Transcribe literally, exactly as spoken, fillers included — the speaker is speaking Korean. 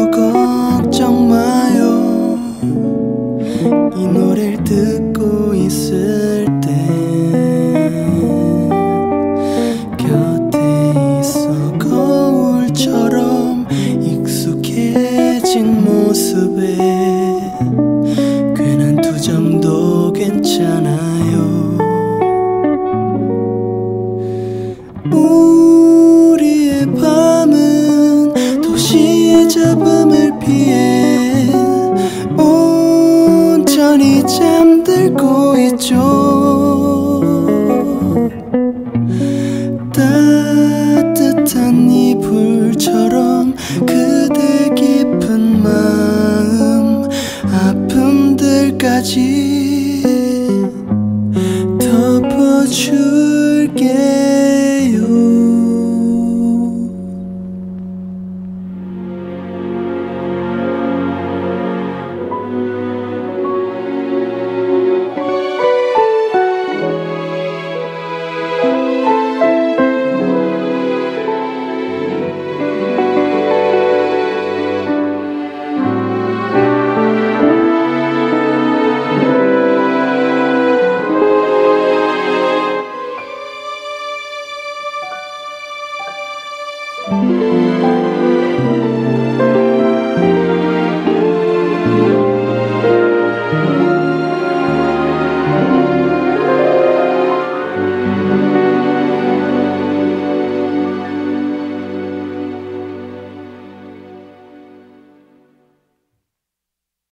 걱정 마요. 이 노래를 듣고 있을 때 곁에 있어 거울처럼 익숙해진 모습에 괜한 투정도 괜찮아요. 우리의 밤은 도시의 잡음을 피해 온전히 잠들고 있죠. 따뜻한 이불처럼 그대 깊은 마음 아픔들까지